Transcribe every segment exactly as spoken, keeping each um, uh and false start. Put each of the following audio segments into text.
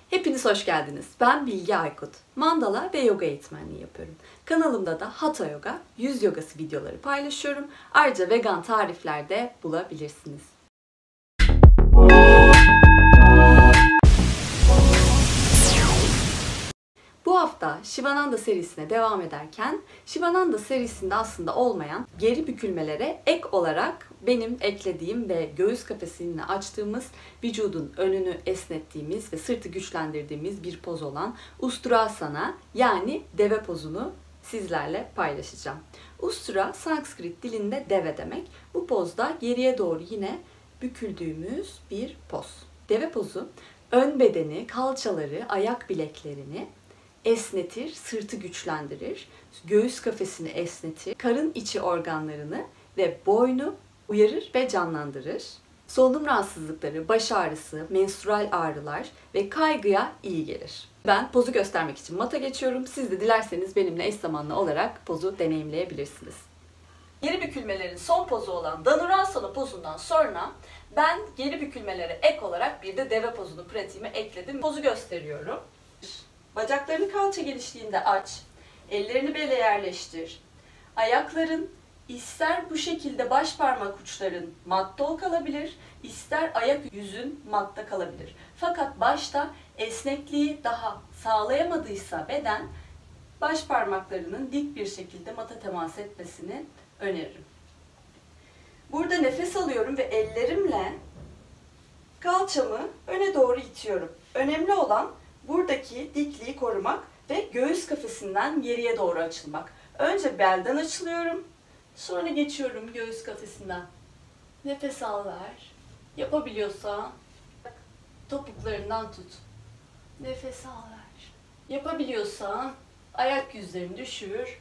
Hepiniz hoş geldiniz. Ben Bilge Aykut. Mandala ve yoga eğitmenliği yapıyorum. Kanalımda da Hatha Yoga, yüz yogası videoları paylaşıyorum. Ayrıca vegan tarifler de bulabilirsiniz. Bu hafta Shivananda serisine devam ederken Shivananda serisinde aslında olmayan geri bükülmelere ek olarak benim eklediğim ve göğüs kafesini açtığımız, vücudun önünü esnettiğimiz ve sırtı güçlendirdiğimiz bir poz olan Ustrasana yani deve pozunu sizlerle paylaşacağım. Ustra Sanskrit dilinde deve demek. Bu pozda geriye doğru yine büküldüğümüz bir poz. Deve pozu ön bedeni, kalçaları, ayak bileklerini esnetir, sırtı güçlendirir, göğüs kafesini esnetir, karın içi organlarını ve boynu uyarır ve canlandırır. Solunum rahatsızlıkları, baş ağrısı, menstrual ağrılar ve kaygıya iyi gelir. Ben pozu göstermek için mata geçiyorum. Siz de dilerseniz benimle eş zamanlı olarak pozu deneyimleyebilirsiniz. Geri bükülmelerin son pozu olan Dhanurasana pozundan sonra ben geri bükülmelere ek olarak bir de deve pozunu pratiğime ekledim. Pozu gösteriyorum. Bacaklarını kalça genişliğinde aç, ellerini bele yerleştir. Ayakların ister bu şekilde baş parmak uçların matta kalabilir, ister ayak yüzün matta kalabilir. Fakat başta esnekliği daha sağlayamadıysa beden, baş parmaklarının dik bir şekilde mata temas etmesini öneririm. Burada nefes alıyorum ve ellerimle kalçamı öne doğru itiyorum. Önemli olan buradaki dikliği korumak ve göğüs kafesinden geriye doğru açılmak. Önce belden açılıyorum, sonra geçiyorum göğüs kafesinden. Nefes al ver. Yapabiliyorsan topuklarından tut. Nefes al ver. Yapabiliyorsan ayak yüzlerini düşür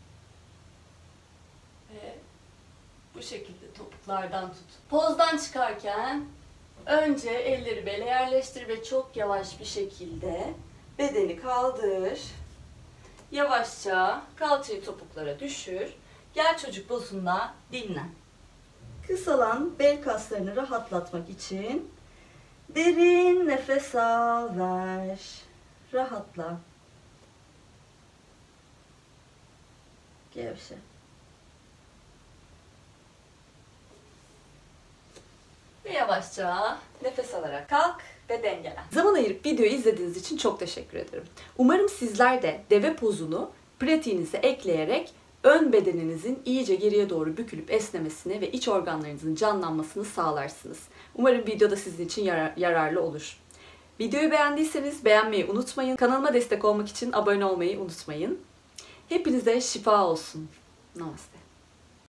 ve bu şekilde topuklardan tut. Pozdan çıkarken önce elleri bele yerleştir ve çok yavaş bir şekilde bedeni kaldır. Yavaşça kalçayı topuklara düşür. Gel çocuk pozunda dinlen. Kısalan bel kaslarını rahatlatmak için derin nefes al ver. Rahatla. Gevşe. Ve yavaşça nefes alarak kalk ve dengelen. Zaman ayırıp videoyu izlediğiniz için çok teşekkür ederim. Umarım sizler de deve pozunu pratiğinize ekleyerek ön bedeninizin iyice geriye doğru bükülüp esnemesini ve iç organlarınızın canlanmasını sağlarsınız. Umarım videoda sizin için yarar, yararlı olur. Videoyu beğendiyseniz beğenmeyi unutmayın. Kanalıma destek olmak için abone olmayı unutmayın. Hepinize şifa olsun. Namaste.